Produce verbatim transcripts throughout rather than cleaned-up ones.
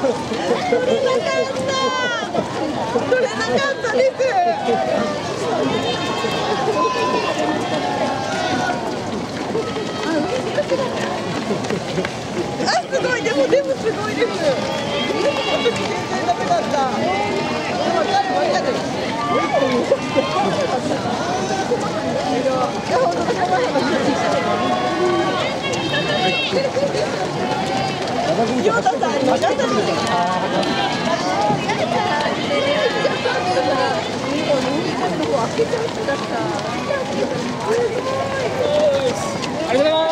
取れなかったです。あ、すごい、でも、でもすごいです。全然ダメだった。わかる、わかる。ヨタさん、ヨタさん。開けちゃう人だった。ありがとうございます。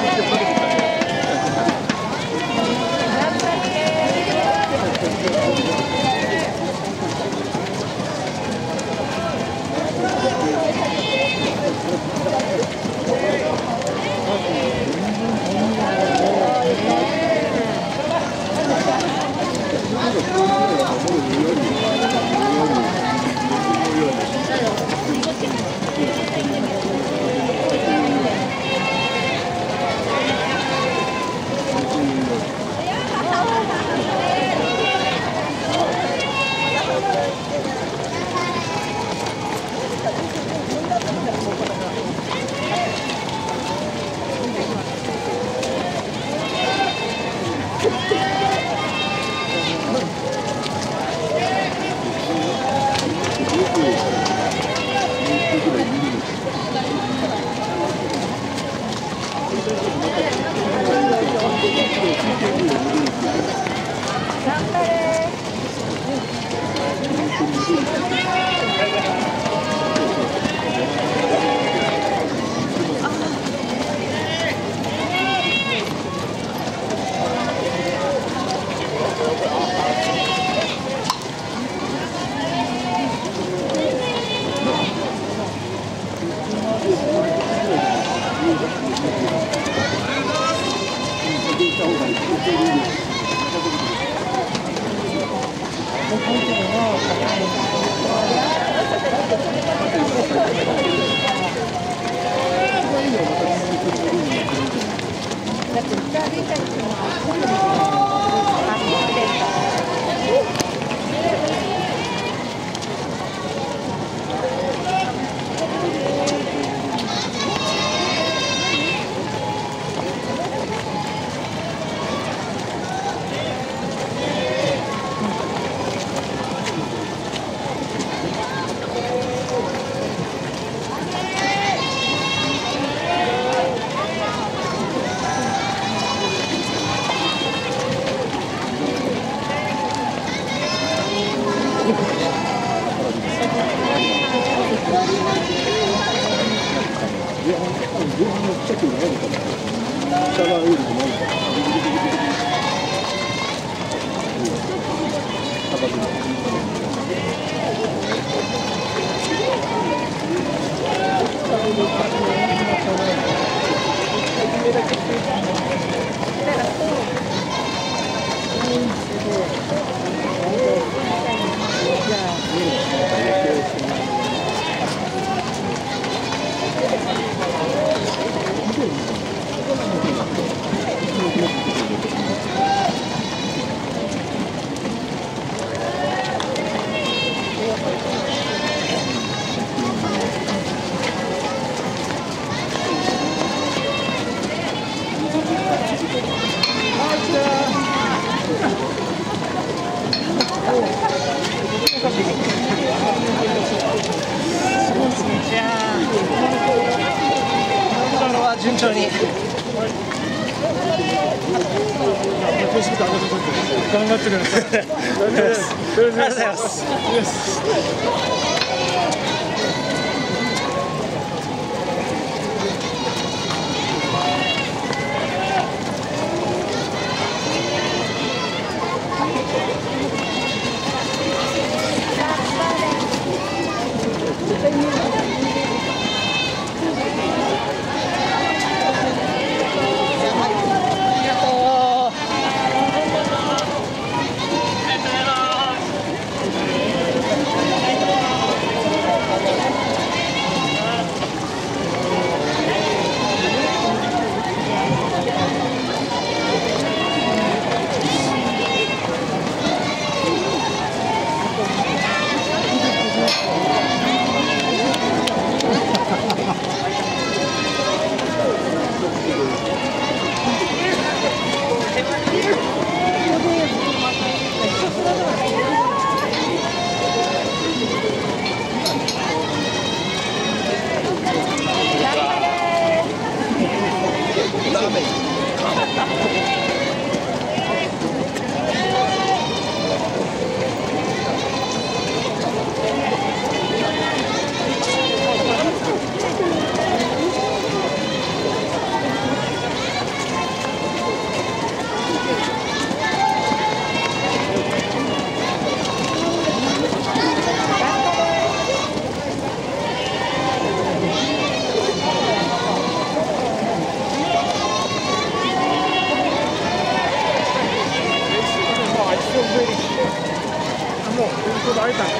順調に。頑張ってください。ありがとうございます。 もちょうど会えたんです。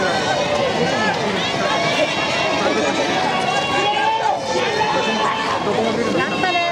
どこのビルの？やったね。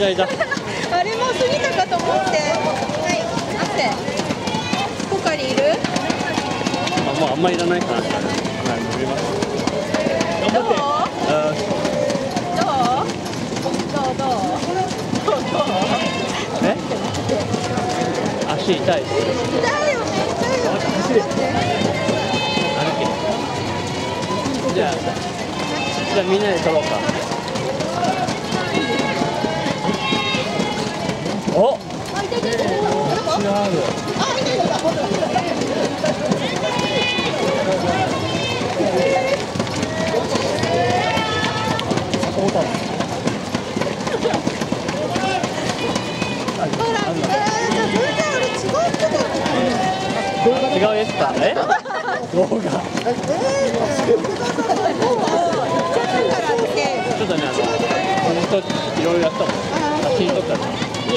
ないだ。 あれもう過ぎたかと思って。はい、汗。ポカリいる？ あ、もうあんまりいらないかな。はい、飲みます。頑張って。 どう？どうどうどう？どう？ え？足痛いです。 痛いよね、痛いよね。 走れ。歩け。じゃあ、じゃあみんなで撮ろうか。お。 あ、痛い痛い痛い。 違う。 あ、痛い痛い。 違うやつか。え？動画。ちょっとね、あの、この人いろいろやったもん。写真撮ったり。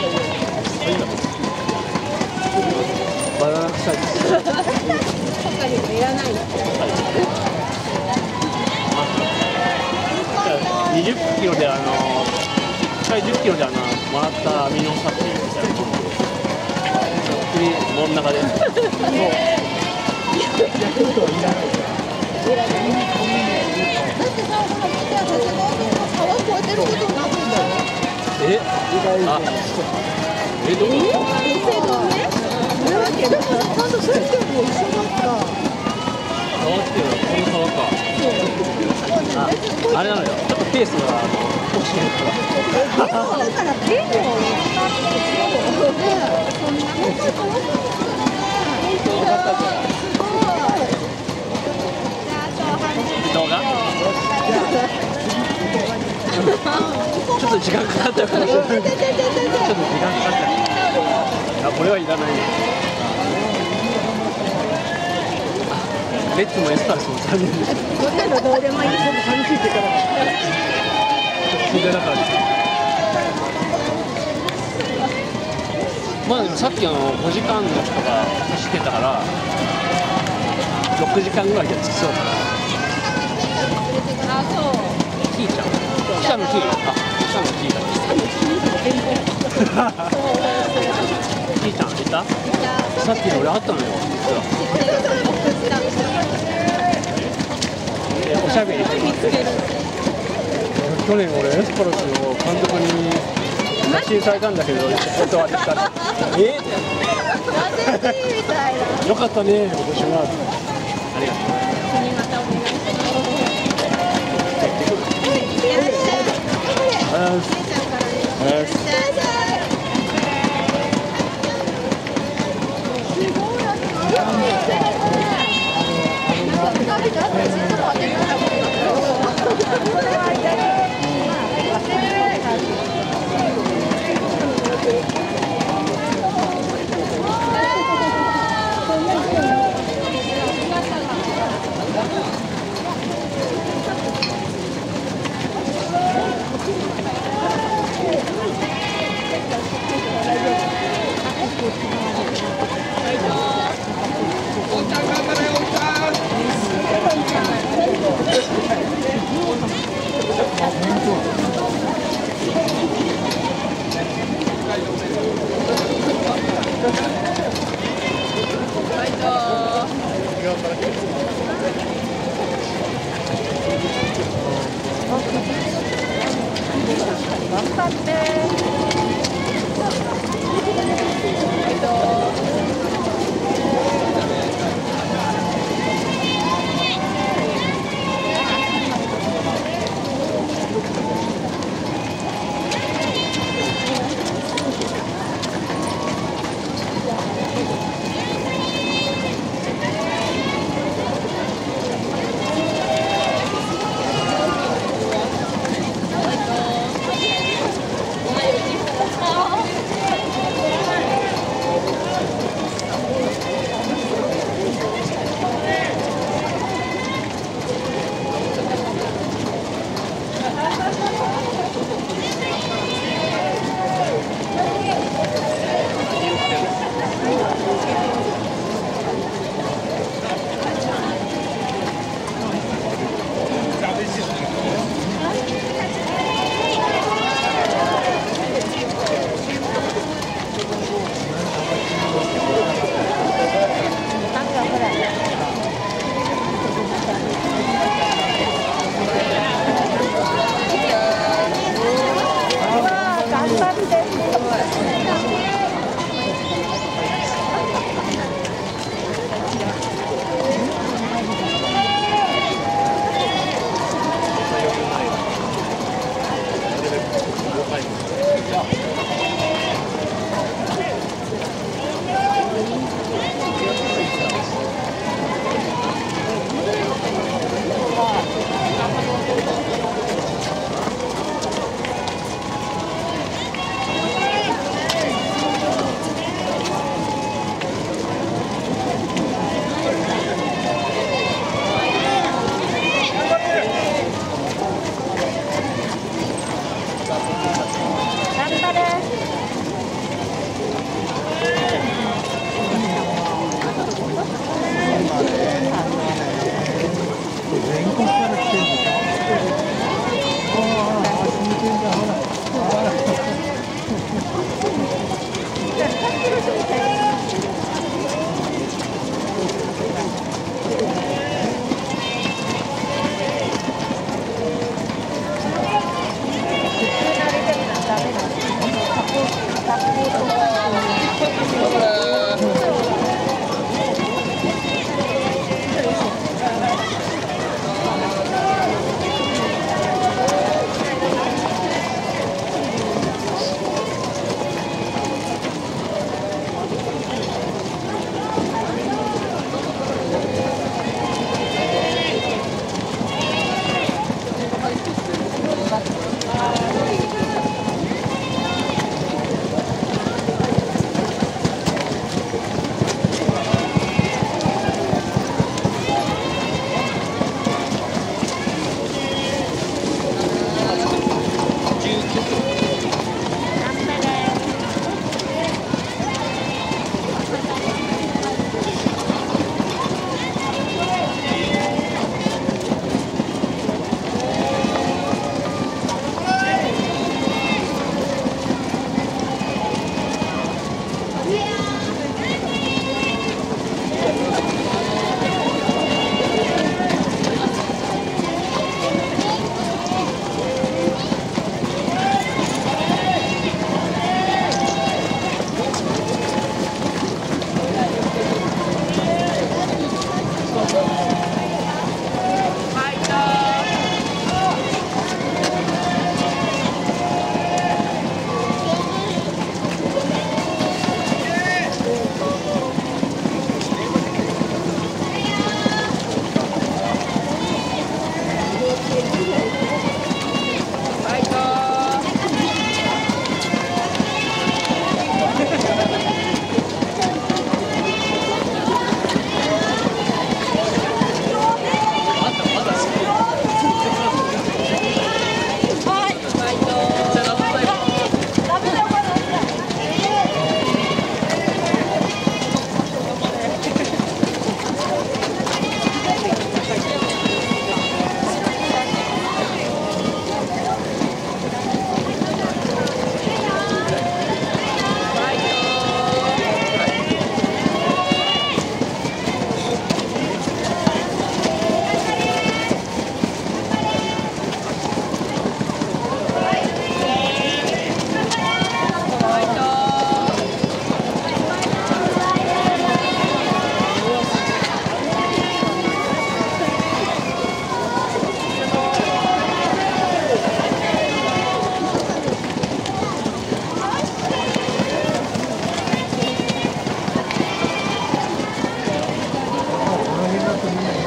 バナナ臭いです。 いらない。 にじゅっキロであの、いっかいじゅっキロであの、もらったアミノサプリみたいな。真ん中で。え？あ、え、どこ？川っていうのはこの川か。あ、あれなのよ。ちょっとペースがあの落ちてるから。 だからペースを動画？ちょっと時間かかったかもしれない。ちょっと時間かかった。あ、これはいらないね。レッツもエスパルスも残念でした。 どうでもいい。 寂しいってから。聞いてなかった。まあでもさっきあのごじかんの人が走ってたからろくじかんぐらいで着きそうだから。 あ、そう。 キーちゃん。記者のキー。あ、記者のキーだ。キーちゃんいた？さっきの俺あったのよ、実は。おしゃべりしてます。去年俺エスパルスの監督に発信されたんだけど断ってきた。え？よかったね、今年は。ありがとう。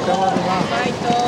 まるな。 バイト